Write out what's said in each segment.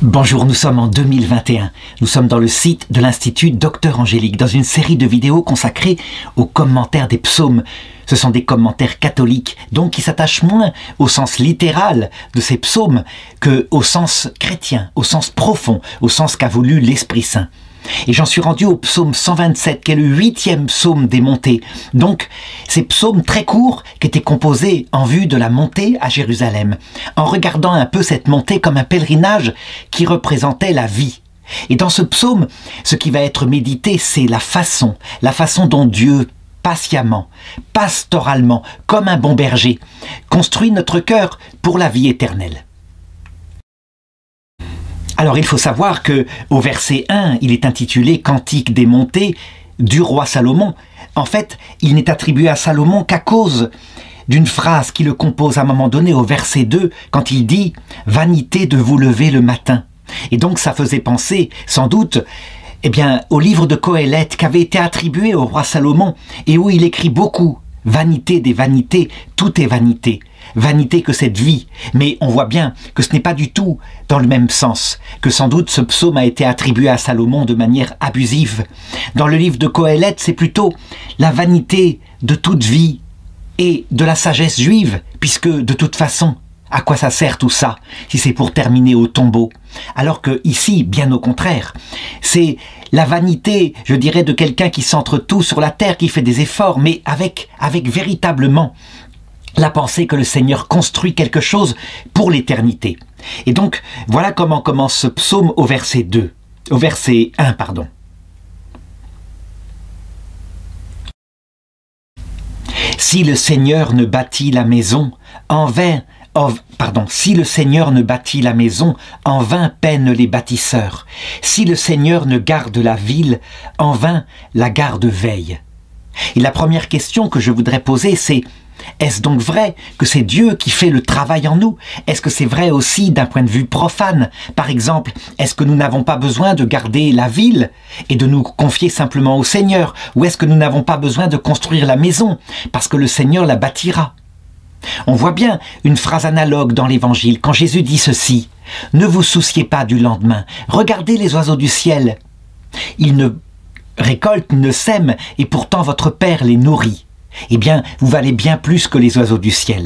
Bonjour, nous sommes en 2021. Nous sommes dans le site de l'Institut Docteur Angélique, dans une série de vidéos consacrées aux commentaires des psaumes. Ce sont des commentaires catholiques, donc qui s'attachent moins au sens littéral de ces psaumes qu'au sens chrétien, au sens profond, au sens qu'a voulu l'Esprit Saint. Et j'en suis rendu au psaume 127, qui est le 8e psaume des montées. Donc, ces psaumes très courts qui étaient composés en vue de la montée à Jérusalem, en regardant un peu cette montée comme un pèlerinage qui représentait la vie. Et dans ce psaume, ce qui va être médité, c'est la façon dont Dieu, patiemment, pastoralement, comme un bon berger, construit notre cœur pour la vie éternelle. Alors il faut savoir que au verset 1, il est intitulé « Cantique des montées du roi Salomon ». En fait, il n'est attribué à Salomon qu'à cause d'une phrase qui le compose à un moment donné au verset 2, quand il dit « Vanité de vous lever le matin ». Et donc ça faisait penser, sans doute, au livre de Qoéleth qui avait été attribué au roi Salomon et où il écrit beaucoup « Vanité des vanités, tout est vanité ». Vanité que cette vie, mais on voit bien que ce n'est pas du tout dans le même sens, que sans doute ce psaume a été attribué à Salomon de manière abusive. Dans le livre de Qoéleth, c'est plutôt la vanité de toute vie et de la sagesse juive, puisque de toute façon, à quoi ça sert tout ça, si c'est pour terminer au tombeau? Alors que ici, bien au contraire, c'est la vanité, je dirais, de quelqu'un qui centre tout sur la terre, qui fait des efforts, mais avec véritablement la pensée que le Seigneur construit quelque chose pour l'éternité. Et donc, voilà comment commence ce psaume au verset 2. Au verset 1, pardon. Si le Seigneur ne bâtit la maison, si le Seigneur ne bâtit la maison, en vain peinent les bâtisseurs. Si le Seigneur ne garde la ville, en vain la garde veille. Et la première question que je voudrais poser, c'est: est-ce donc vrai que c'est Dieu qui fait le travail en nous? Est-ce que c'est vrai aussi d'un point de vue profane? Par exemple, est-ce que nous n'avons pas besoin de garder la ville et de nous confier simplement au Seigneur? Ou est-ce que nous n'avons pas besoin de construire la maison parce que le Seigneur la bâtira? On voit bien une phrase analogue dans l'Évangile quand Jésus dit ceci: « Ne vous souciez pas du lendemain, regardez les oiseaux du ciel. Ils ne récoltent, ne sèment, et pourtant votre Père les nourrit. Eh bien, vous valez bien plus que les oiseaux du ciel. »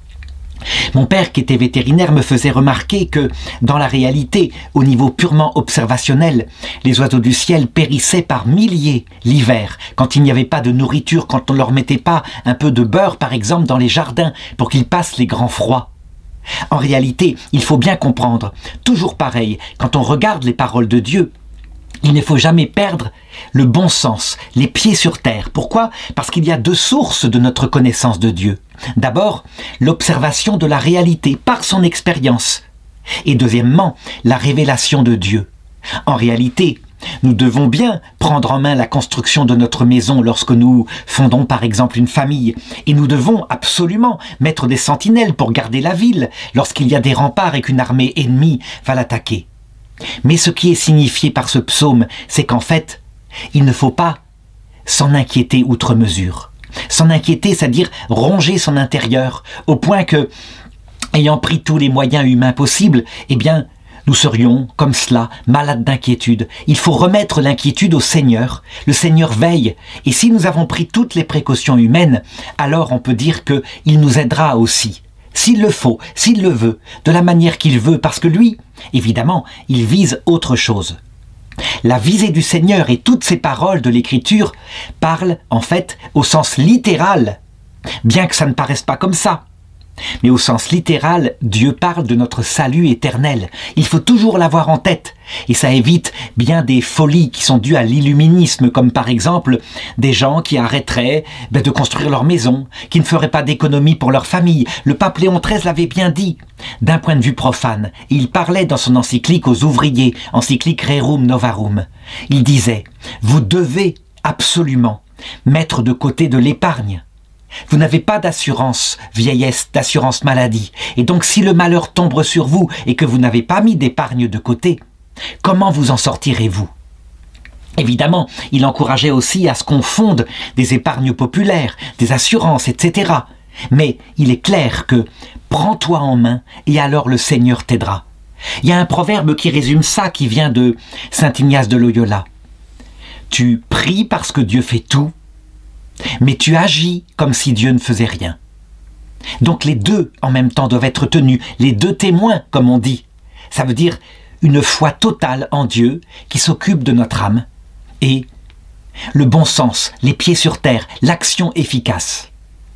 Mon père, qui était vétérinaire, me faisait remarquer que, dans la réalité, au niveau purement observationnel, les oiseaux du ciel périssaient par milliers l'hiver, quand il n'y avait pas de nourriture, quand on ne leur mettait pas un peu de beurre, par exemple, dans les jardins, pour qu'ils passent les grands froids. En réalité, il faut bien comprendre, toujours pareil, quand on regarde les paroles de Dieu, il ne faut jamais perdre le bon sens, les pieds sur terre. Pourquoi? Parce qu'il y a deux sources de notre connaissance de Dieu. D'abord, l'observation de la réalité par son expérience. Et deuxièmement, la révélation de Dieu. En réalité, nous devons bien prendre en main la construction de notre maison lorsque nous fondons par exemple une famille. Et nous devons absolument mettre des sentinelles pour garder la ville lorsqu'il y a des remparts et qu'une armée ennemie va l'attaquer. Mais ce qui est signifié par ce psaume, c'est qu'en fait, il ne faut pas s'en inquiéter outre mesure. S'en inquiéter, c'est-à-dire ronger son intérieur, au point que, ayant pris tous les moyens humains possibles, nous serions, comme cela, malades d'inquiétude. Il faut remettre l'inquiétude au Seigneur. Le Seigneur veille. Et si nous avons pris toutes les précautions humaines, alors on peut dire qu'il nous aidera aussi. S'il le faut, s'il le veut, de la manière qu'il veut, parce que lui, évidemment, il vise autre chose. La visée du Seigneur et toutes ces paroles de l'Écriture parlent, en fait, au sens littéral, bien que ça ne paraisse pas comme ça. Mais au sens littéral, Dieu parle de notre salut éternel. Il faut toujours l'avoir en tête. Et ça évite bien des folies qui sont dues à l'illuminisme, comme par exemple des gens qui arrêteraient de construire leur maison, qui ne feraient pas d'économie pour leur famille. Le pape Léon XIII l'avait bien dit, d'un point de vue profane. Et il parlait dans son encyclique aux ouvriers, encyclique Rerum Novarum. Il disait: « Vous devez absolument mettre de côté de l'épargne. Vous n'avez pas d'assurance vieillesse, d'assurance maladie. Et donc si le malheur tombe sur vous et que vous n'avez pas mis d'épargne de côté, comment vous en sortirez-vous » Évidemment, il encourageait aussi à ce qu'on fonde des épargnes populaires, des assurances, etc. Mais il est clair que « prends-toi en main et alors le Seigneur t'aidera ». Il y a un proverbe qui résume ça, qui vient de saint Ignace de Loyola. Tu pries parce que Dieu fait tout, mais tu agis comme si Dieu ne faisait rien. Donc les deux en même temps doivent être tenus, les deux témoins comme on dit. Ça veut dire une foi totale en Dieu qui s'occupe de notre âme et le bon sens, les pieds sur terre, l'action efficace.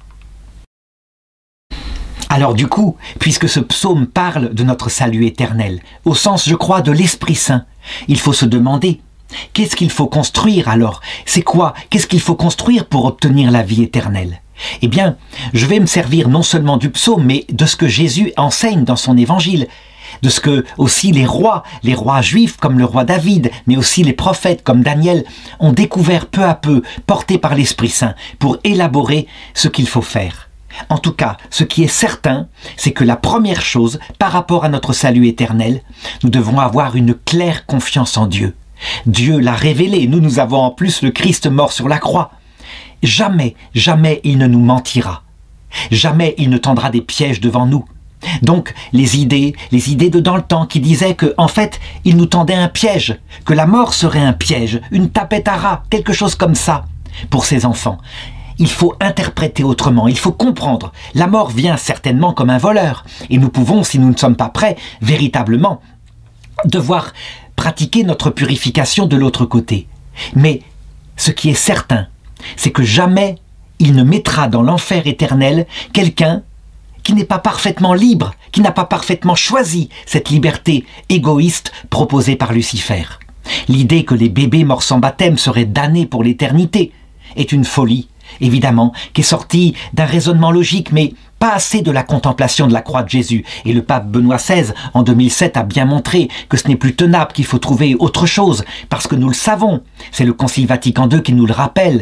Alors du coup, puisque ce psaume parle de notre salut éternel, au sens, je crois, de l'Esprit Saint, il faut se demander, qu'est-ce qu'il faut construire alors? C'est quoi? Qu'est-ce qu'il faut construire pour obtenir la vie éternelle? Eh bien, je vais me servir non seulement du psaume, mais de ce que Jésus enseigne dans son évangile, de ce que aussi les rois juifs comme le roi David, mais aussi les prophètes comme Daniel, ont découvert peu à peu, portés par l'Esprit Saint, pour élaborer ce qu'il faut faire. En tout cas, ce qui est certain, c'est que la première chose, par rapport à notre salut éternel, nous devons avoir une claire confiance en Dieu. Dieu l'a révélé, nous avons en plus le Christ mort sur la croix. Jamais, jamais il ne nous mentira. Jamais il ne tendra des pièges devant nous. Donc, les idées de dans le temps qui disaient que, en fait, il nous tendait un piège, que la mort serait un piège, une tapette à rats, quelque chose comme ça, pour ses enfants. Il faut interpréter autrement, il faut comprendre. La mort vient certainement comme un voleur, et nous pouvons, si nous ne sommes pas prêts, véritablement, devoir pratiquer notre purification de l'autre côté. Mais ce qui est certain, c'est que jamais il ne mettra dans l'enfer éternel quelqu'un qui n'est pas parfaitement libre, qui n'a pas parfaitement choisi cette liberté égoïste proposée par Lucifer. L'idée que les bébés morts sans baptême seraient damnés pour l'éternité est une folie, évidemment, qui est sortie d'un raisonnement logique, mais pas assez de la contemplation de la croix de Jésus. Et le pape Benoît XVI, en 2007, a bien montré que ce n'est plus tenable, qu'il faut trouver autre chose, parce que nous le savons. C'est le Concile Vatican II qui nous le rappelle.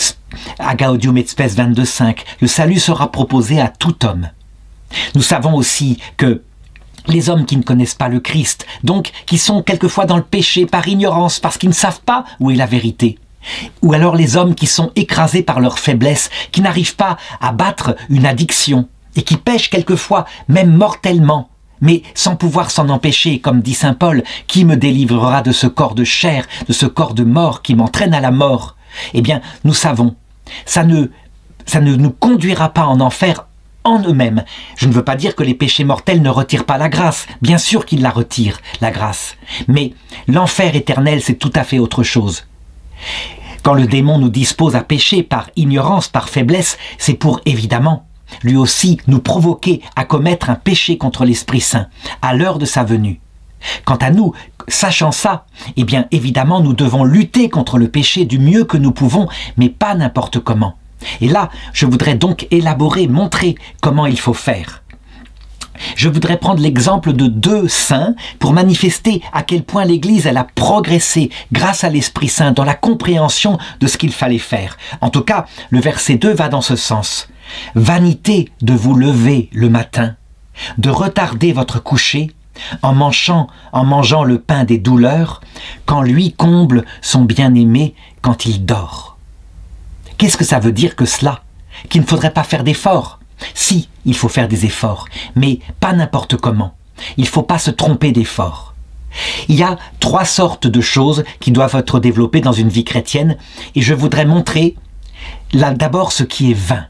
À Gaudium et Spes 22.5, le salut sera proposé à tout homme. Nous savons aussi que les hommes qui ne connaissent pas le Christ, donc qui sont quelquefois dans le péché par ignorance, parce qu'ils ne savent pas où est la vérité, ou alors les hommes qui sont écrasés par leur faiblesse, qui n'arrivent pas à battre une addiction, et qui pêchent quelquefois, même mortellement, mais sans pouvoir s'en empêcher, comme dit saint Paul, « Qui me délivrera de ce corps de chair, de ce corps de mort qui m'entraîne à la mort ?» Eh bien, nous savons, ça ne nous conduira pas en enfer en eux-mêmes. Je ne veux pas dire que les péchés mortels ne retirent pas la grâce. Bien sûr qu'ils la retirent, la grâce. Mais l'enfer éternel, c'est tout à fait autre chose. Quand le démon nous dispose à pécher par ignorance, par faiblesse, c'est pour, évidemment, lui aussi nous provoquer à commettre un péché contre l'Esprit Saint, à l'heure de sa venue. Quant à nous, sachant ça, eh bien, évidemment, nous devons lutter contre le péché du mieux que nous pouvons, mais pas n'importe comment. Et là, je voudrais donc élaborer, montrer comment il faut faire. Je voudrais prendre l'exemple de deux saints pour manifester à quel point l'Église elle a progressé grâce à l'Esprit Saint dans la compréhension de ce qu'il fallait faire. En tout cas, le verset 2 va dans ce sens. « Vanité de vous lever le matin, de retarder votre coucher, en mangeant le pain des douleurs, quand lui comble son bien-aimé quand il dort. » Qu'est-ce que ça veut dire que cela? Qu'il ne faudrait pas faire d'efforts? Si, il faut faire des efforts, mais pas n'importe comment. Il ne faut pas se tromper d'efforts. Il y a trois sortes de choses qui doivent être développées dans une vie chrétienne, et je voudrais montrer d'abord ce qui est vain.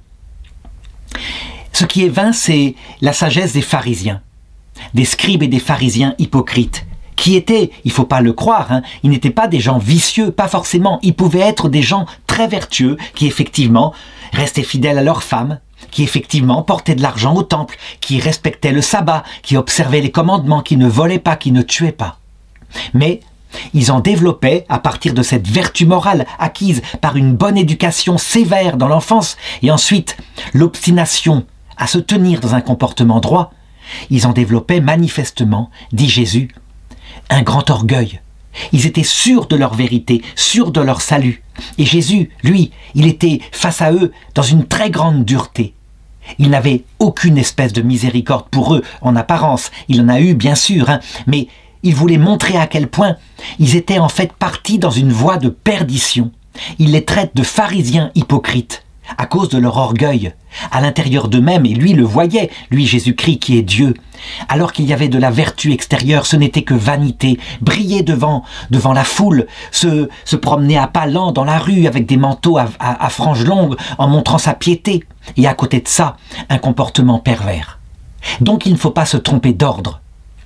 Ce qui est vain, c'est la sagesse des pharisiens, des scribes et des pharisiens hypocrites, qui étaient, il ne faut pas le croire, ils n'étaient pas des gens vicieux, pas forcément, ils pouvaient être des gens très vertueux, qui effectivement restaient fidèles à leurs femmes, qui effectivement portaient de l'argent au temple, qui respectaient le sabbat, qui observaient les commandements, qui ne volaient pas, qui ne tuaient pas. Mais ils en développaient, à partir de cette vertu morale acquise par une bonne éducation sévère dans l'enfance, et ensuite l'obstination à se tenir dans un comportement droit, ils en développaient manifestement, dit Jésus, un grand orgueil. Ils étaient sûrs de leur vérité, sûrs de leur salut. Et Jésus, lui, il était face à eux dans une très grande dureté. Il n'avait aucune espèce de miséricorde pour eux en apparence. Il en a eu, bien sûr, mais il voulait montrer à quel point ils étaient en fait partis dans une voie de perdition. Il les traite de pharisiens hypocrites. à cause de leur orgueil, à l'intérieur d'eux-mêmes, et lui le voyait, lui Jésus-Christ qui est Dieu. Alors qu'il y avait de la vertu extérieure, ce n'était que vanité, briller devant la foule, se promener à pas lents dans la rue avec des manteaux à franges longues en montrant sa piété, et à côté de ça, un comportement pervers. Donc il ne faut pas se tromper d'ordre.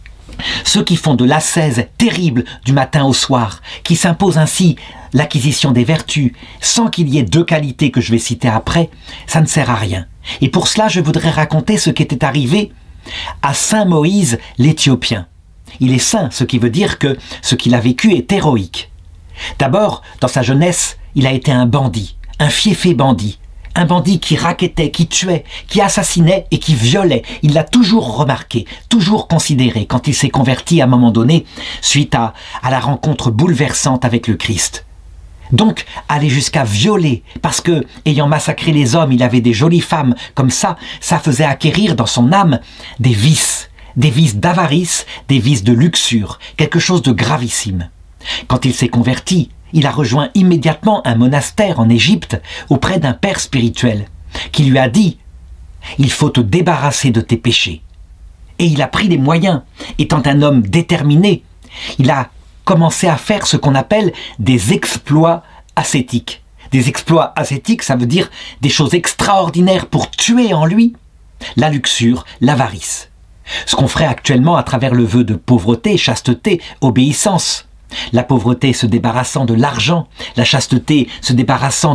Ceux qui font de l'ascèse terrible du matin au soir, qui s'imposent ainsi l'acquisition des vertus, sans qu'il y ait deux qualités que je vais citer après, ça ne sert à rien. Et pour cela, je voudrais raconter ce qui était arrivé à Saint Moïse l'Éthiopien. Il est saint, ce qui veut dire que ce qu'il a vécu est héroïque. D'abord, dans sa jeunesse, il a été un bandit, un fiefé bandit. Un bandit qui rackettait, qui tuait, qui assassinait et qui violait. Il l'a toujours remarqué, toujours considéré quand il s'est converti à un moment donné, suite à la rencontre bouleversante avec le Christ. Donc, aller jusqu'à violer, parce que, ayant massacré les hommes, il avait des jolies femmes comme ça faisait acquérir dans son âme des vices d'avarice, des vices de luxure, quelque chose de gravissime. Quand il s'est converti, il a rejoint immédiatement un monastère en Égypte auprès d'un père spirituel qui lui a dit « Il faut te débarrasser de tes péchés ». Et il a pris les moyens. Étant un homme déterminé, il a commencé à faire ce qu'on appelle des exploits ascétiques. Des exploits ascétiques, ça veut dire des choses extraordinaires pour tuer en lui la luxure, l'avarice. Ce qu'on ferait actuellement à travers le vœu de pauvreté, chasteté, obéissance. La pauvreté se débarrassant de l'argent, la chasteté se débarrassant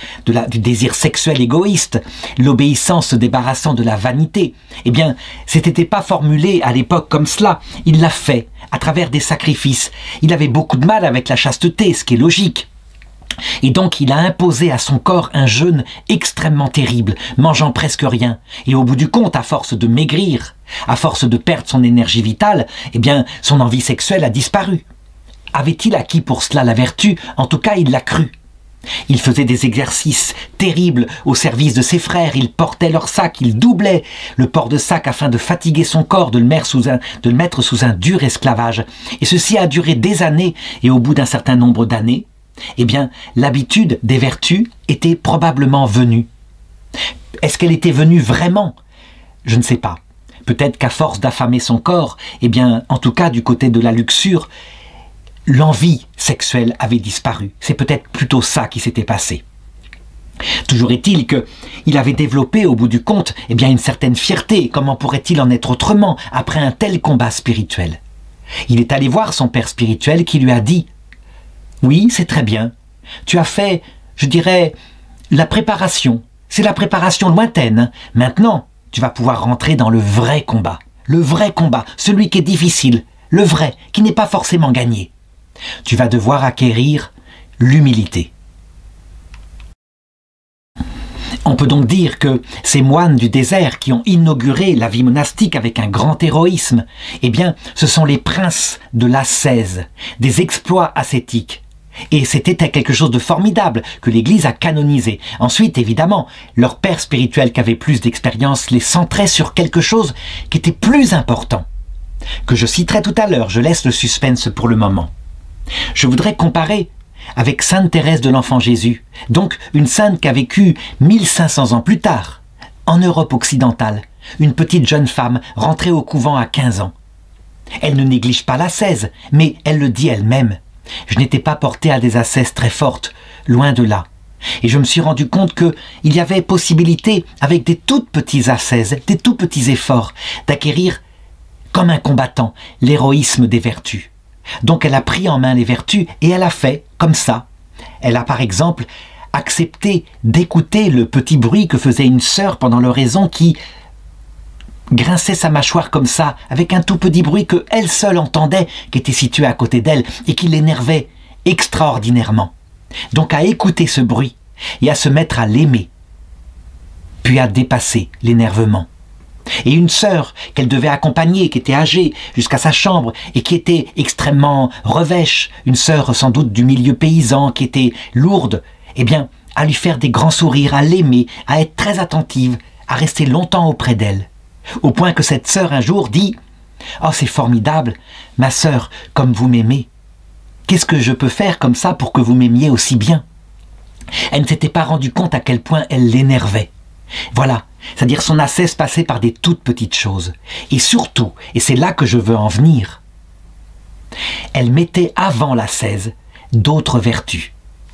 du désir sexuel égoïste, l'obéissance se débarrassant de la vanité. Eh bien, c'était pas formulé à l'époque comme cela. Il l'a fait à travers des sacrifices. Il avait beaucoup de mal avec la chasteté, ce qui est logique. Et donc il a imposé à son corps un jeûne extrêmement terrible, mangeant presque rien. Et au bout du compte, à force de maigrir, à force de perdre son énergie vitale, eh bien, son envie sexuelle a disparu. Avait-il acquis pour cela la vertu? En tout cas, il l'a cru. Il faisait des exercices terribles au service de ses frères, il portait leur sac, il doublait le port de sac afin de fatiguer son corps, de le mettre sous un dur esclavage. Et ceci a duré des années, et au bout d'un certain nombre d'années, eh bien, l'habitude des vertus était probablement venue. Est-ce qu'elle était venue vraiment? Je ne sais pas. Peut-être qu'à force d'affamer son corps, eh bien, en tout cas du côté de la luxure, l'envie sexuelle avait disparu. C'est peut-être plutôt ça qui s'était passé. Toujours est-il qu'il avait développé au bout du compte eh bien, une certaine fierté. Comment pourrait-il en être autrement après un tel combat spirituel? Il est allé voir son père spirituel qui lui a dit « Oui, c'est très bien. Tu as fait, je dirais, la préparation. C'est la préparation lointaine. Maintenant, tu vas pouvoir rentrer dans le vrai combat. Le vrai combat, celui qui est difficile, le vrai, qui n'est pas forcément gagné. Tu vas devoir acquérir l'humilité. » On peut donc dire que ces moines du désert qui ont inauguré la vie monastique avec un grand héroïsme, eh bien, ce sont les princes de l'ascèse, des exploits ascétiques. Et c'était quelque chose de formidable que l'Église a canonisé. Ensuite, évidemment, leur père spirituel qui avait plus d'expérience les centrait sur quelque chose qui était plus important, que je citerai tout à l'heure. Je laisse le suspense pour le moment. Je voudrais comparer avec Sainte Thérèse de l'Enfant Jésus, donc une sainte qui a vécu 1500 ans plus tard, en Europe occidentale, une petite jeune femme rentrée au couvent à 15 ans. Elle ne néglige pas l'ascèse, mais elle le dit elle-même. Je n'étais pas portée à des ascèses très fortes, loin de là. Et je me suis rendu compte qu'il y avait possibilité, avec des toutes petits ascèses, des tout petits efforts, d'acquérir, comme un combattant, l'héroïsme des vertus. Donc elle a pris en main les vertus et elle a fait comme ça. Elle a par exemple accepté d'écouter le petit bruit que faisait une sœur pendant l'oraison qui grinçait sa mâchoire comme ça, avec un tout petit bruit que elle seule entendait, qui était situé à côté d'elle et qui l'énervait extraordinairement. Donc à écouter ce bruit et à se mettre à l'aimer, puis à dépasser l'énervement. Et une sœur qu'elle devait accompagner, qui était âgée, jusqu'à sa chambre, et qui était extrêmement revêche, une sœur sans doute du milieu paysan, qui était lourde, eh bien, à lui faire des grands sourires, à l'aimer, à être très attentive, à rester longtemps auprès d'elle. Au point que cette sœur un jour dit « Oh, c'est formidable, ma sœur, comme vous m'aimez. Qu'est-ce que je peux faire comme ça pour que vous m'aimiez aussi bien ?» Elle ne s'était pas rendue compte à quel point elle l'énervait. Voilà, c'est-à-dire son ascèse passait par des toutes petites choses. Et surtout, et c'est là que je veux en venir, elle mettait avant l'ascèse d'autres vertus.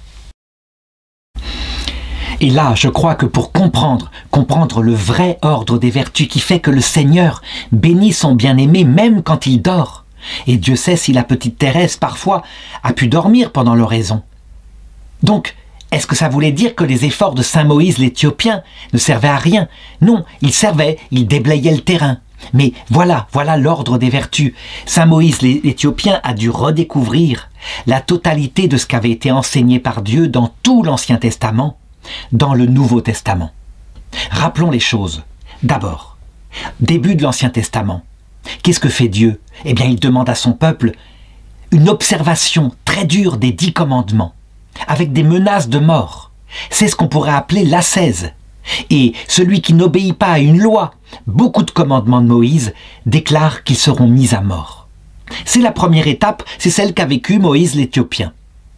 Et là, je crois que pour comprendre le vrai ordre des vertus qui fait que le Seigneur bénit son bien-aimé même quand il dort. Et Dieu sait si la petite Thérèse, parfois, a pu dormir pendant l'oraison. Donc, est-ce que ça voulait dire que les efforts de Saint Moïse l'Éthiopien ne servaient à rien? Non, ils servaient, ils déblayaient le terrain. Mais voilà l'ordre des vertus. Saint Moïse l'Éthiopien a dû redécouvrir la totalité de ce qui avait été enseigné par Dieu dans tout l'Ancien Testament, dans le Nouveau Testament. Rappelons les choses. D'abord, début de l'Ancien Testament. Qu'est-ce que fait Dieu? Eh bien, il demande à son peuple une observation très dure des 10 commandements, avec des menaces de mort. C'est ce qu'on pourrait appeler l'ascèse. Et celui qui n'obéit pas à une loi, beaucoup de commandements de Moïse, déclare qu'ils seront mis à mort. C'est la première étape, c'est celle qu'a vécue Moïse l'Éthiopien.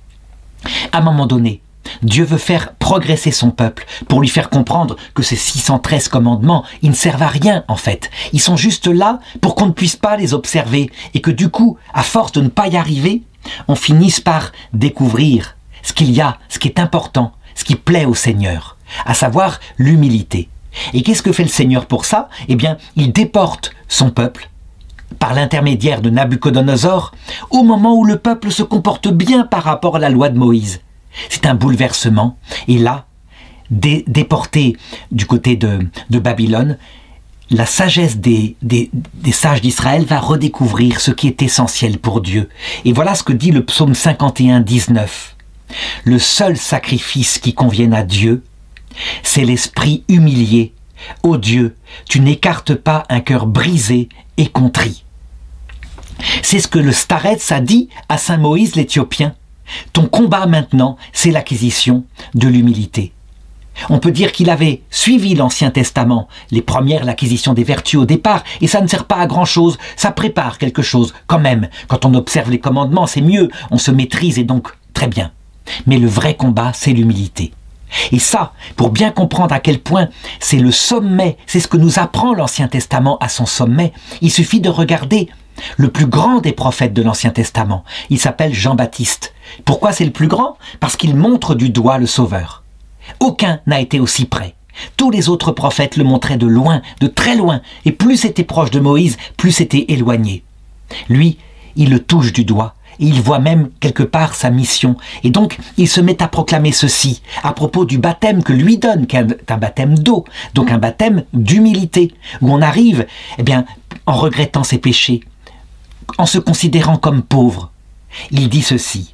À un moment donné, Dieu veut faire progresser son peuple pour lui faire comprendre que ces 613 commandements, ils ne servent à rien en fait. Ils sont juste là pour qu'on ne puisse pas les observer et que du coup, à force de ne pas y arriver, on finisse par découvrir ce qu'il y a, ce qui est important, ce qui plaît au Seigneur, à savoir l'humilité. Et qu'est-ce que fait le Seigneur pour ça? Eh bien, il déporte son peuple par l'intermédiaire de Nabuchodonosor au moment où le peuple se comporte bien par rapport à la loi de Moïse. C'est un bouleversement. Et là, déporté du côté de Babylone, la sagesse des sages d'Israël va redécouvrir ce qui est essentiel pour Dieu. Et voilà ce que dit le psaume 51, 19. Le seul sacrifice qui convienne à Dieu, c'est l'esprit humilié. Ô Dieu, tu n'écartes pas un cœur brisé et contrit. C'est ce que le Starets a dit à Saint Moïse l'Éthiopien. Ton combat maintenant, c'est l'acquisition de l'humilité. On peut dire qu'il avait suivi l'Ancien Testament, l'acquisition des vertus au départ, et ça ne sert pas à grand-chose, ça prépare quelque chose quand même. Quand on observe les commandements, c'est mieux, on se maîtrise et donc très bien. Mais le vrai combat, c'est l'humilité. Et ça, pour bien comprendre à quel point c'est le sommet, c'est ce que nous apprend l'Ancien Testament à son sommet, il suffit de regarder le plus grand des prophètes de l'Ancien Testament. Il s'appelle Jean-Baptiste. Pourquoi c'est le plus grand? Parce qu'il montre du doigt le Sauveur. Aucun n'a été aussi près. Tous les autres prophètes le montraient de loin, de très loin, et plus c'était proche de Moïse, plus c'était éloigné. Lui, il le touche du doigt, et il voit même quelque part sa mission. Et donc, il se met à proclamer ceci, à propos du baptême que lui donne, qui est un baptême d'eau, donc un baptême d'humilité, où on arrive, eh bien, en regrettant ses péchés, en se considérant comme pauvre. Il dit ceci,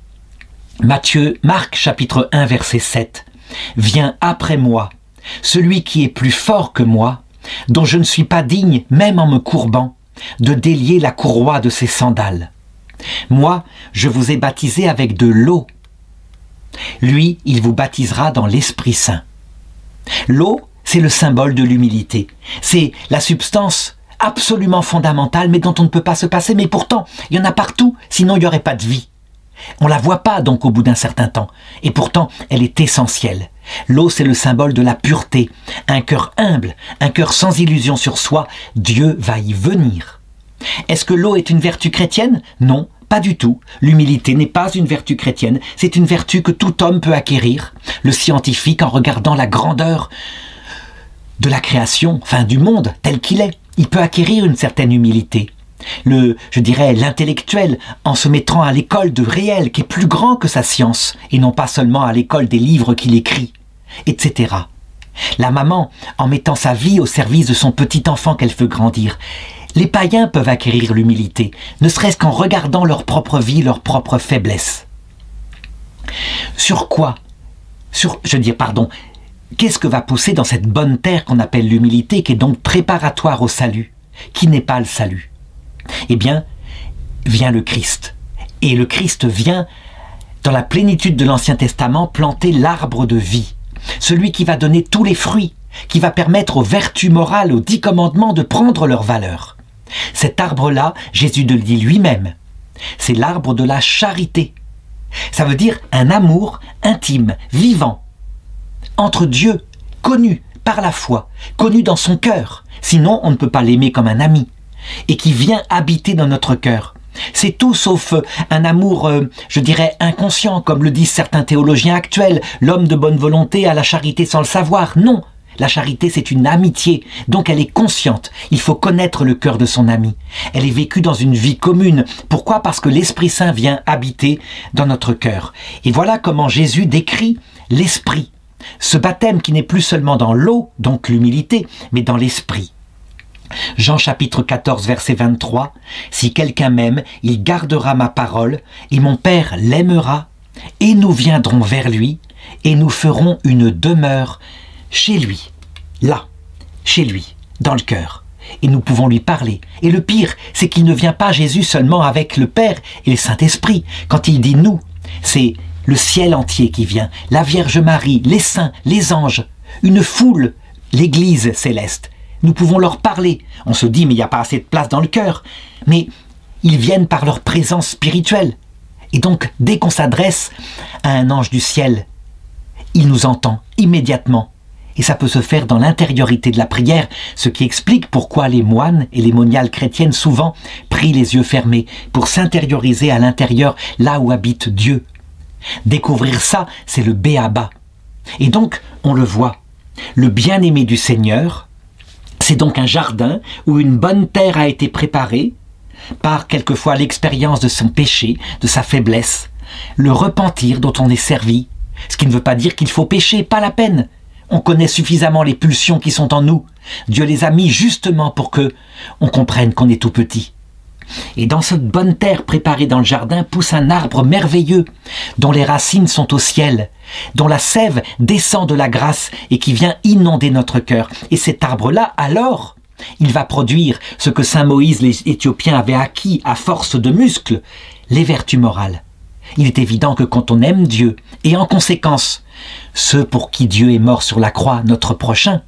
Marc chapitre 1 verset 7, « Viens après moi, celui qui est plus fort que moi, dont je ne suis pas digne, même en me courbant, de délier la courroie de ses sandales. Moi, je vous ai baptisé avec de l'eau. Lui, il vous baptisera dans l'Esprit Saint. » L'eau, c'est le symbole de l'humilité. C'est la substance absolument fondamentale, mais dont on ne peut pas se passer. Mais pourtant, il y en a partout, sinon il n'y aurait pas de vie. On la voit pas donc au bout d'un certain temps. Et pourtant, elle est essentielle. L'eau, c'est le symbole de la pureté. Un cœur humble, un cœur sans illusion sur soi, Dieu va y venir. Est-ce que l'eau est une vertu chrétienne? Non, pas du tout. L'humilité n'est pas une vertu chrétienne. C'est une vertu que tout homme peut acquérir. Le scientifique, en regardant la grandeur de la création, enfin du monde tel qu'il est, il peut acquérir une certaine humilité. L'intellectuel, en se mettant à l'école de réel, qui est plus grand que sa science, et non pas seulement à l'école des livres qu'il écrit, etc. La maman, en mettant sa vie au service de son petit enfant qu'elle veut grandir. Les païens peuvent acquérir l'humilité, ne serait-ce qu'en regardant leur propre vie, leur propre faiblesse. Sur quoi? Qu'est-ce que va pousser dans cette bonne terre qu'on appelle l'humilité, qui est donc préparatoire au salut, qui n'est pas le salut? Eh bien, vient le Christ. Et le Christ vient, dans la plénitude de l'Ancien Testament, planter l'arbre de vie. Celui qui va donner tous les fruits, qui va permettre aux vertus morales, aux 10 commandements de prendre leur valeur. Cet arbre-là, Jésus le dit lui-même, c'est l'arbre de la charité. Ça veut dire un amour intime, vivant, entre Dieu, connu par la foi, connu dans son cœur, sinon on ne peut pas l'aimer comme un ami, et qui vient habiter dans notre cœur. C'est tout sauf un amour, je dirais, inconscient, comme le disent certains théologiens actuels. L'homme de bonne volonté a la charité sans le savoir. Non, la charité c'est une amitié, donc elle est consciente. Il faut connaître le cœur de son ami. Elle est vécue dans une vie commune. Pourquoi? Parce que l'Esprit Saint vient habiter dans notre cœur. Et voilà comment Jésus décrit l'Esprit. Ce baptême qui n'est plus seulement dans l'eau, donc l'humilité, mais dans l'Esprit. Jean chapitre 14 verset 23, « Si quelqu'un m'aime, il gardera ma parole, et mon Père l'aimera, et nous viendrons vers lui, et nous ferons une demeure chez lui. » Là, chez lui, dans le cœur. Et nous pouvons lui parler. Et le pire, c'est qu'il ne vient pas Jésus seulement avec le Père et le Saint-Esprit. Quand il dit « nous », c'est le ciel entier qui vient, la Vierge Marie, les saints, les anges, une foule, l'Église céleste. Nous pouvons leur parler. On se dit, mais il n'y a pas assez de place dans le cœur. Mais ils viennent par leur présence spirituelle. Et donc, dès qu'on s'adresse à un ange du ciel, il nous entend immédiatement. Et ça peut se faire dans l'intériorité de la prière, ce qui explique pourquoi les moines et les moniales chrétiennes souvent prient les yeux fermés, pour s'intérioriser à l'intérieur, là où habite Dieu. Découvrir ça, c'est le b.a.-ba. Et donc, on le voit. Le bien-aimé du Seigneur, c'est donc un jardin où une bonne terre a été préparée par quelquefois l'expérience de son péché, de sa faiblesse, le repentir dont on est servi. Ce qui ne veut pas dire qu'il faut pécher, pas la peine. On connaît suffisamment les pulsions qui sont en nous. Dieu les a mis justement pour que on comprenne qu'on est tout petit. Et dans cette bonne terre préparée dans le jardin pousse un arbre merveilleux, dont les racines sont au ciel, dont la sève descend de la grâce et qui vient inonder notre cœur. Et cet arbre-là, alors, il va produire ce que saint Moïse l'Éthiopien avait acquis à force de muscles, les vertus morales. Il est évident que quand on aime Dieu, et en conséquence, ceux pour qui Dieu est mort sur la croix, notre prochain,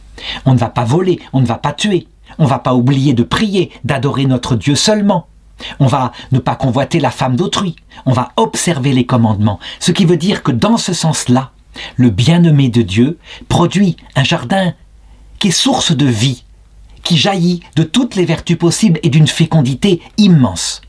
on ne va pas voler, on ne va pas tuer. On ne va pas oublier de prier, d'adorer notre Dieu seulement. On va ne pas convoiter la femme d'autrui. On va observer les commandements. Ce qui veut dire que dans ce sens-là, le bien-aimé de Dieu produit un jardin qui est source de vie, qui jaillit de toutes les vertus possibles et d'une fécondité immense.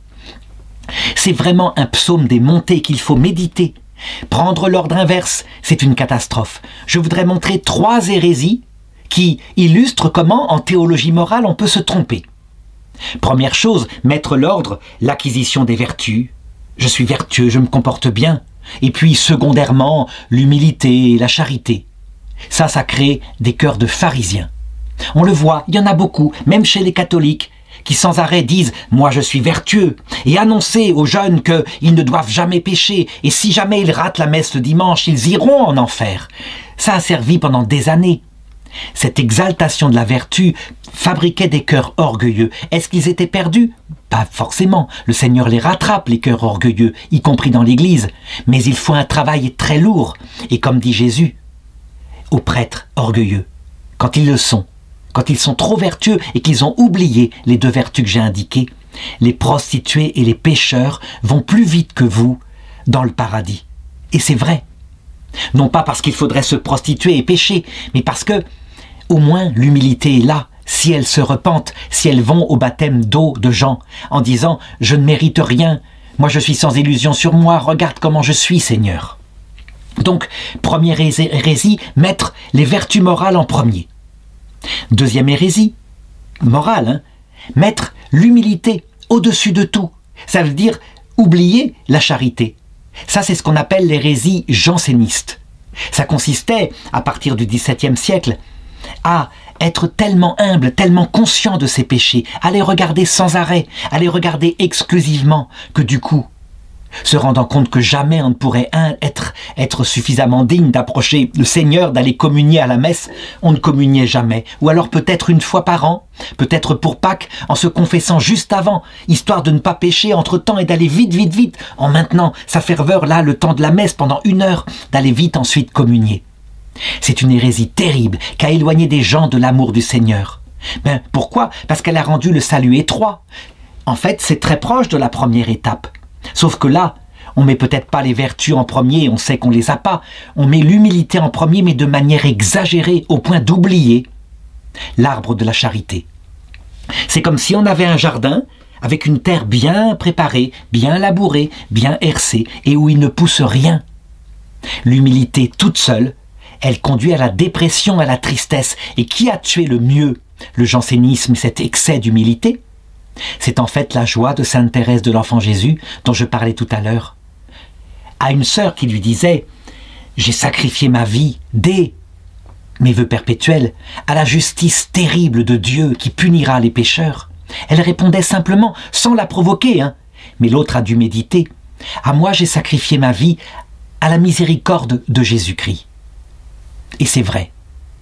C'est vraiment un psaume des montées qu'il faut méditer. Prendre l'ordre inverse, c'est une catastrophe. Je voudrais montrer 3 hérésies qui illustre comment, en théologie morale, on peut se tromper. Première chose, mettre l'ordre, l'acquisition des vertus. Je suis vertueux, je me comporte bien. Et puis, secondairement, l'humilité et la charité. Ça crée des cœurs de pharisiens. On le voit, il y en a beaucoup, même chez les catholiques, qui sans arrêt disent « moi je suis vertueux » et annoncer aux jeunes qu'ils ne doivent jamais pécher, et si jamais ils ratent la messe le dimanche, ils iront en enfer. Ça a servi pendant des années. Cette exaltation de la vertu fabriquait des cœurs orgueilleux. Est-ce qu'ils étaient perdus? Pas forcément. Le Seigneur les rattrape, les cœurs orgueilleux, y compris dans l'Église. Mais il faut un travail très lourd. Et comme dit Jésus, aux prêtres orgueilleux, quand ils le sont, quand ils sont trop vertueux et qu'ils ont oublié les 2 vertus que j'ai indiquées, les prostituées et les pécheurs vont plus vite que vous dans le paradis. Et c'est vrai. Non pas parce qu'il faudrait se prostituer et pécher, mais parce que, au moins, l'humilité est là, si elles se repentent, si elles vont au baptême d'eau de Jean, en disant « Je ne mérite rien, moi je suis sans illusion sur moi, regarde comment je suis, Seigneur ». Donc, première hérésie, mettre les vertus morales en premier. Deuxième hérésie, morale, mettre l'humilité au-dessus de tout. Ça veut dire oublier la charité. Ça, c'est ce qu'on appelle l'hérésie janséniste. Ça consistait, à partir du XVIIe siècle, à être tellement humble, tellement conscient de ses péchés, à les regarder sans arrêt, à les regarder exclusivement, que du coup, se rendant compte que jamais on ne pourrait être suffisamment digne d'approcher le Seigneur, d'aller communier à la messe, on ne communiait jamais. Ou alors peut-être une fois par an, peut-être pour Pâques, en se confessant juste avant, histoire de ne pas pécher entre-temps et d'aller vite, vite, vite, en maintenant sa ferveur là, le temps de la messe pendant 1 heure, d'aller vite ensuite communier. C'est une hérésie terrible qui a éloigné des gens de l'amour du Seigneur. Pourquoi? Parce qu'elle a rendu le salut étroit. En fait, c'est très proche de la première étape. Sauf que là, On met peut-être pas les vertus en premier, on sait qu'on les a pas. On met l'humilité en premier, mais de manière exagérée, au point d'oublier l'arbre de la charité. C'est comme si on avait un jardin avec une terre bien préparée, bien labourée, bien hercée, et où il ne pousse rien. L'humilité toute seule, elle conduit à la dépression, à la tristesse. Et qui a tué le mieux le jansénisme et cet excès d'humilité? C'est en fait la joie de Sainte Thérèse de l'Enfant Jésus, dont je parlais tout à l'heure. À une sœur qui lui disait « J'ai sacrifié ma vie dès mes vœux perpétuels à la justice terrible de Dieu qui punira les pécheurs. » Elle répondait simplement, sans la provoquer, hein. Mais l'autre a dû méditer. « À moi j'ai sacrifié ma vie à la miséricorde de Jésus-Christ. » Et c'est vrai.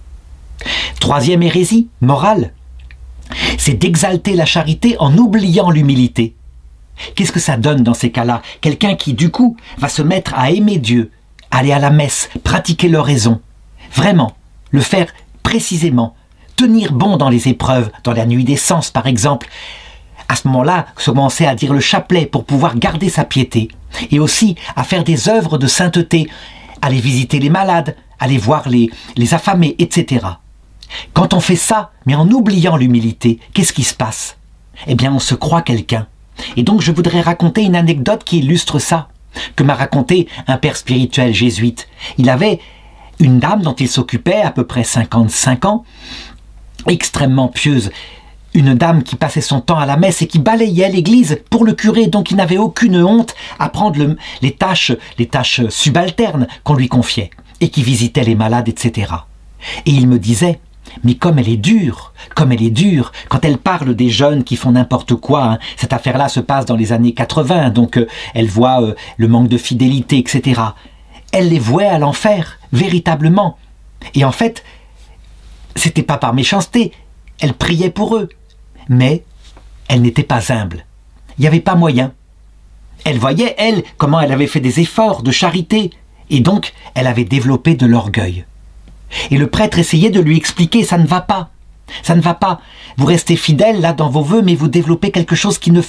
Troisième hérésie morale, c'est d'exalter la charité en oubliant l'humilité. Qu'est-ce que ça donne dans ces cas-là? Quelqu'un qui, du coup, va se mettre à aimer Dieu, aller à la messe, pratiquer l'oraison, vraiment, le faire précisément, tenir bon dans les épreuves, dans la nuit des sens par exemple. À ce moment-là, commencer à dire le chapelet pour pouvoir garder sa piété, et aussi à faire des œuvres de sainteté, aller visiter les malades, aller voir les affamés, etc. Quand on fait ça, mais en oubliant l'humilité, qu'est-ce qui se passe? Eh bien, on se croit quelqu'un. Et donc, je voudrais raconter une anecdote qui illustre ça, que m'a raconté un père spirituel jésuite. Il avait une dame dont il s'occupait, à peu près 55 ans, extrêmement pieuse, une dame qui passait son temps à la messe et qui balayait l'église pour le curé, donc il n'avait aucune honte à prendre les tâches subalternes qu'on lui confiait, et qui visitait les malades, etc. Et il me disait, mais comme elle est dure, quand elle parle des jeunes qui font n'importe quoi, hein, cette affaire-là se passe dans les années 80, donc elle voit le manque de fidélité, etc. Elle les vouait à l'enfer, véritablement. Et en fait, c'était pas par méchanceté, elle priait pour eux, mais elle n'était pas humble. Il n'y avait pas moyen. Elle voyait, elle, comment elle avait fait des efforts de charité, et donc elle avait développé de l'orgueil. Et le prêtre essayait de lui expliquer, ça ne va pas. Ça ne va pas. Vous restez fidèle là dans vos vœux, mais vous développez quelque chose qui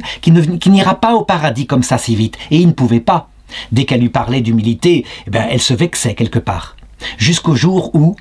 n'ira pas au paradis comme ça si vite. Et il ne pouvait pas. Dès qu'elle lui parlait d'humilité, eh ben, elle se vexait quelque part. Jusqu'au jour où,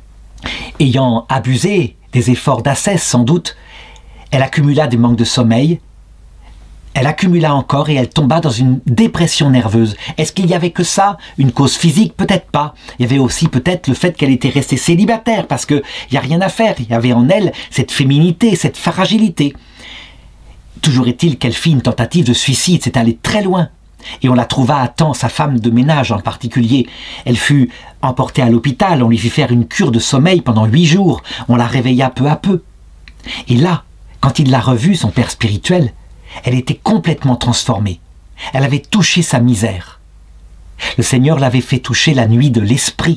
ayant abusé des efforts d'ascèse sans doute, elle accumula des manques de sommeil, elle accumula encore et elle tomba dans une dépression nerveuse. Est-ce qu'il y avait que ça? Une cause physique? Peut-être pas. Il y avait aussi peut-être le fait qu'elle était restée célibataire, parce qu'il n'y a rien à faire. Il y avait en elle cette féminité, cette fragilité. Toujours est-il qu'elle fit une tentative de suicide, c'est allé très loin. Et on la trouva à temps, sa femme de ménage en particulier. Elle fut emportée à l'hôpital, on lui fit faire une cure de sommeil pendant 8 jours. On la réveilla peu à peu. Et là, quand il l'a revue, son père spirituel, elle était complètement transformée. Elle avait touché sa misère. Le Seigneur l'avait fait toucher la nuit de l'esprit.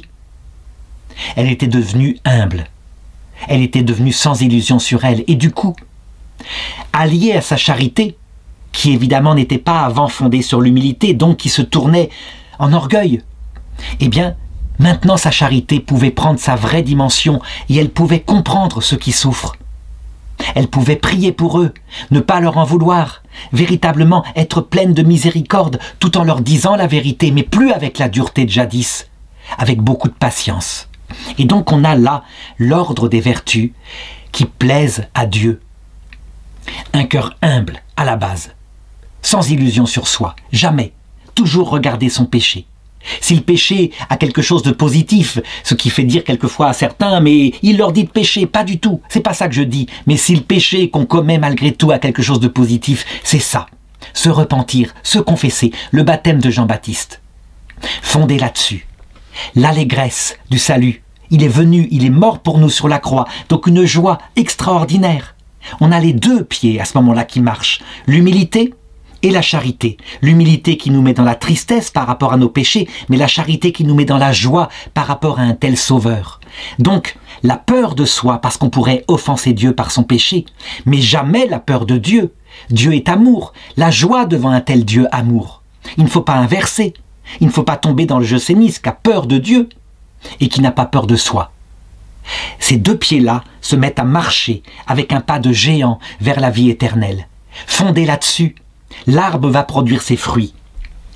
Elle était devenue humble. Elle était devenue sans illusion sur elle. Et du coup, alliée à sa charité, qui évidemment n'était pas avant fondée sur l'humilité, donc qui se tournait en orgueil, eh bien, maintenant sa charité pouvait prendre sa vraie dimension et elle pouvait comprendre ceux qui souffrent. Elle pouvait prier pour eux, ne pas leur en vouloir, véritablement être pleine de miséricorde tout en leur disant la vérité, mais plus avec la dureté de jadis, avec beaucoup de patience. Et donc on a là l'ordre des vertus qui plaisent à Dieu. Un cœur humble à la base, sans illusion sur soi, jamais, toujours regarder son péché. Si le péché a quelque chose de positif, ce qui fait dire quelquefois à certains, mais il leur dit de pécher, pas du tout, c'est pas ça que je dis. Mais si le péché qu'on commet malgré tout a quelque chose de positif, c'est ça. Se repentir, se confesser, le baptême de Jean-Baptiste. Fondé là-dessus. L'allégresse du salut. Il est venu, il est mort pour nous sur la croix, donc une joie extraordinaire. On a les deux pieds à ce moment-là qui marchent. L'humilité et la charité. L'humilité qui nous met dans la tristesse par rapport à nos péchés, mais la charité qui nous met dans la joie par rapport à un tel sauveur. Donc, la peur de soi, parce qu'on pourrait offenser Dieu par son péché, mais jamais la peur de Dieu. Dieu est amour, la joie devant un tel Dieu amour. Il ne faut pas inverser, il ne faut pas tomber dans le jansénisme qui a peur de Dieu et qui n'a pas peur de soi. Ces deux pieds-là se mettent à marcher avec un pas de géant vers la vie éternelle. Fondés là-dessus, l'arbre va produire ses fruits.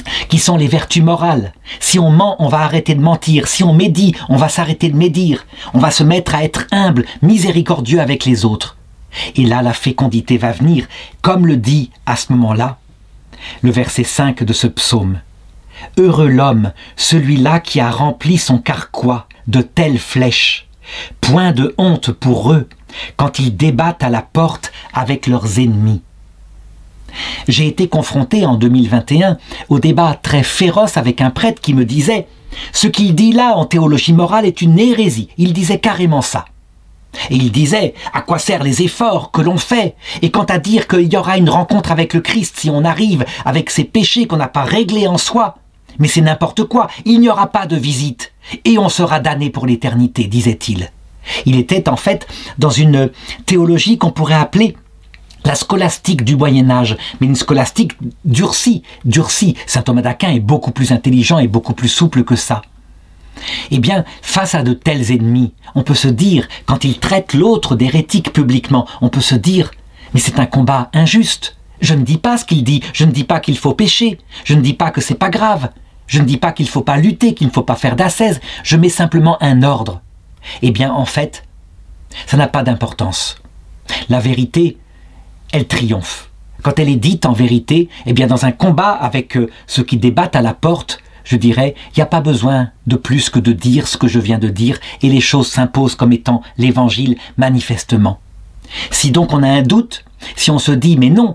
qui sont les vertus morales. Si on ment, on va arrêter de mentir. Si on médit, on va s'arrêter de médire. On va se mettre à être humble, miséricordieux avec les autres. Et là, la fécondité va venir, comme le dit à ce moment-là le verset 5 de ce psaume. « Heureux l'homme, celui-là qui a rempli son carquois de telles flèches. Point de honte pour eux, quand ils débattent à la porte avec leurs ennemis. » J'ai été confronté en 2021 au débat très féroce avec un prêtre qui me disait « Ce qu'il dit là en théologie morale est une hérésie. » Il disait carrément ça. Et il disait « À quoi servent les efforts que l'on fait ? Et quant à dire qu'il y aura une rencontre avec le Christ si on arrive avec ces péchés qu'on n'a pas réglés en soi, mais c'est n'importe quoi, il n'y aura pas de visite. Et on sera damné pour l'éternité, disait-il. » Il était en fait dans une théologie qu'on pourrait appeler la scolastique du Moyen-Âge, mais une scolastique durcie. Saint Thomas d'Aquin est beaucoup plus intelligent et beaucoup plus souple que ça. Eh bien, face à de tels ennemis, on peut se dire, quand ils traitent l'autre d'hérétique publiquement, on peut se dire, mais c'est un combat injuste. Je ne dis pas ce qu'il dit, je ne dis pas qu'il faut pécher, je ne dis pas que c'est pas grave, je ne dis pas qu'il ne faut pas lutter, qu'il ne faut pas faire d'ascèse, je mets simplement un ordre. Eh bien, en fait, ça n'a pas d'importance. La vérité, elle triomphe. Quand elle est dite en vérité, eh bien, dans un combat avec ceux qui débattent à la porte, je dirais, il n'y a pas besoin de plus que de dire ce que je viens de dire et les choses s'imposent comme étant l'évangile manifestement. Si donc on a un doute, si on se dit mais non,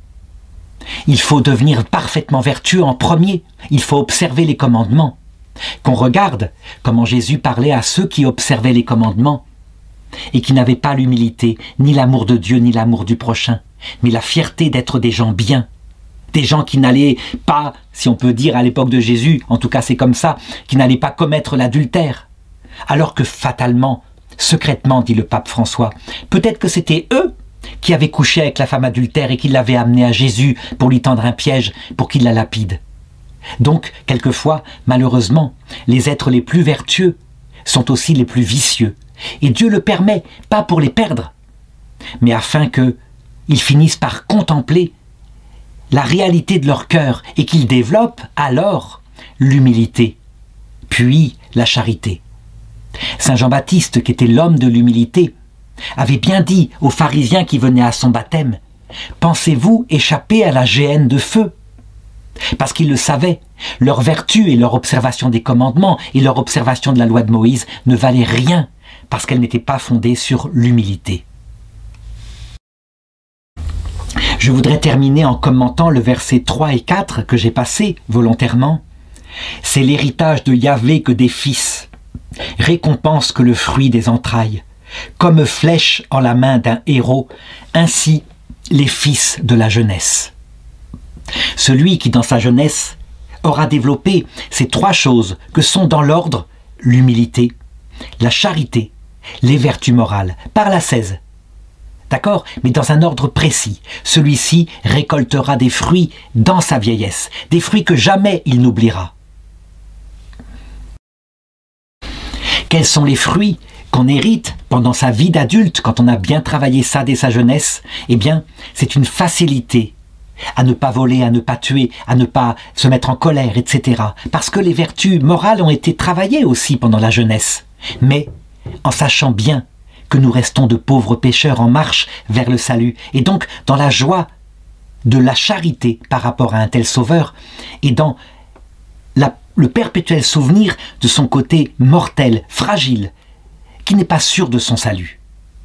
il faut devenir parfaitement vertueux en premier, il faut observer les commandements. Qu'on regarde comment Jésus parlait à ceux qui observaient les commandements et qui n'avaient pas l'humilité, ni l'amour de Dieu, ni l'amour du prochain, mais la fierté d'être des gens bien. Des gens qui n'allaient pas, si on peut dire à l'époque de Jésus, en tout cas c'est comme ça, qui n'allaient pas commettre l'adultère. Alors que fatalement, secrètement, dit le pape François, peut-être que c'était eux qui avaient couché avec la femme adultère et qui l'avaient amenée à Jésus pour lui tendre un piège, pour qu'il la lapide. Donc, quelquefois, malheureusement, les êtres les plus vertueux sont aussi les plus vicieux. Et Dieu le permet, pas pour les perdre, mais afin qu'ils finissent par contempler la réalité de leur cœur et qu'ils développent alors l'humilité, puis la charité. Saint Jean-Baptiste, qui était l'homme de l'humilité, avait bien dit aux pharisiens qui venaient à son baptême « Pensez-vous échapper à la géhenne de feu ?» Parce qu'ils le savaient, leur vertu et leur observation des commandements et leur observation de la loi de Moïse ne valaient rien parce qu'elle n'était pas fondée sur l'humilité. Je voudrais terminer en commentant le verset 3 et 4 que j'ai passé volontairement. C'est l'héritage de Yahvé que des fils, récompense que le fruit des entrailles. Comme flèche en la main d'un héros, ainsi les fils de la jeunesse. Celui qui dans sa jeunesse aura développé ces trois choses que sont dans l'ordre l'humilité, la charité, les vertus morales, par l'ascèse. D'accord? Mais dans un ordre précis. Celui-ci récoltera des fruits dans sa vieillesse, des fruits que jamais il n'oubliera. Quels sont les fruits qu'on hérite pendant sa vie d'adulte, quand on a bien travaillé ça dès sa jeunesse? Eh bien, c'est une facilité à ne pas voler, à ne pas tuer, à ne pas se mettre en colère, etc. Parce que les vertus morales ont été travaillées aussi pendant la jeunesse. Mais en sachant bien que nous restons de pauvres pécheurs en marche vers le salut, et donc dans la joie de la charité par rapport à un tel sauveur, et dans le perpétuel souvenir de son côté mortel, fragile, qui n'est pas sûr de son salut.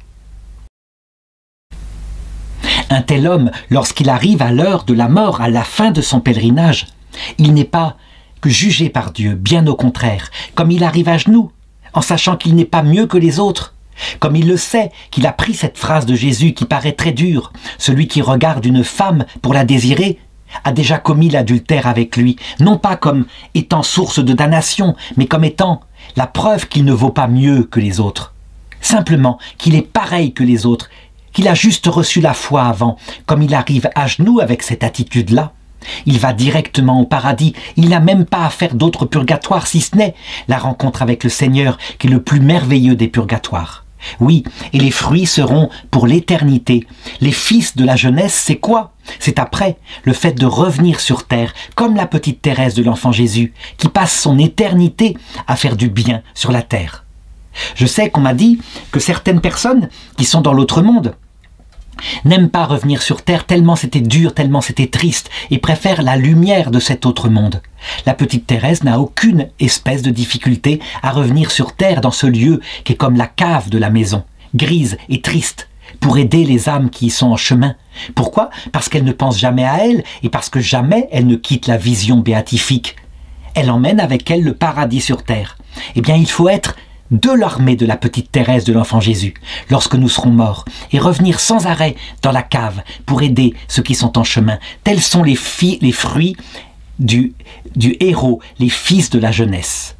Un tel homme, lorsqu'il arrive à l'heure de la mort, à la fin de son pèlerinage, il n'est pas que jugé par Dieu, bien au contraire, comme il arrive à genoux, en sachant qu'il n'est pas mieux que les autres, comme il le sait, qu'il a pris cette phrase de Jésus qui paraît très dure, celui qui regarde une femme pour la désirer a déjà commis l'adultère avec lui, non pas comme étant source de damnation, mais comme étant la preuve qu'il ne vaut pas mieux que les autres. Simplement qu'il est pareil que les autres, qu'il a juste reçu la foi avant, comme il arrive à genoux avec cette attitude-là. Il va directement au paradis, il n'a même pas à faire d'autres purgatoires si ce n'est la rencontre avec le Seigneur qui est le plus merveilleux des purgatoires. Oui, et les fruits seront pour l'éternité. Les fils de la jeunesse, c'est quoi? C'est après le fait de revenir sur terre, comme la petite Thérèse de l'Enfant Jésus, qui passe son éternité à faire du bien sur la terre. Je sais qu'on m'a dit que certaines personnes qui sont dans l'autre monde n'aiment pas revenir sur terre tellement c'était dur, tellement c'était triste, et préfèrent la lumière de cet autre monde. La petite Thérèse n'a aucune espèce de difficulté à revenir sur terre dans ce lieu qui est comme la cave de la maison, grise et triste, pour aider les âmes qui y sont en chemin. Pourquoi? Parce qu'elle ne pense jamais à elle, et parce que jamais elle ne quitte la vision béatifique. Elle emmène avec elle le paradis sur terre. Eh bien, il faut être de l'armée de la petite Thérèse de l'Enfant Jésus, lorsque nous serons morts, et revenir sans arrêt dans la cave pour aider ceux qui sont en chemin. Tels sont les fruits du héros, les fils de la jeunesse.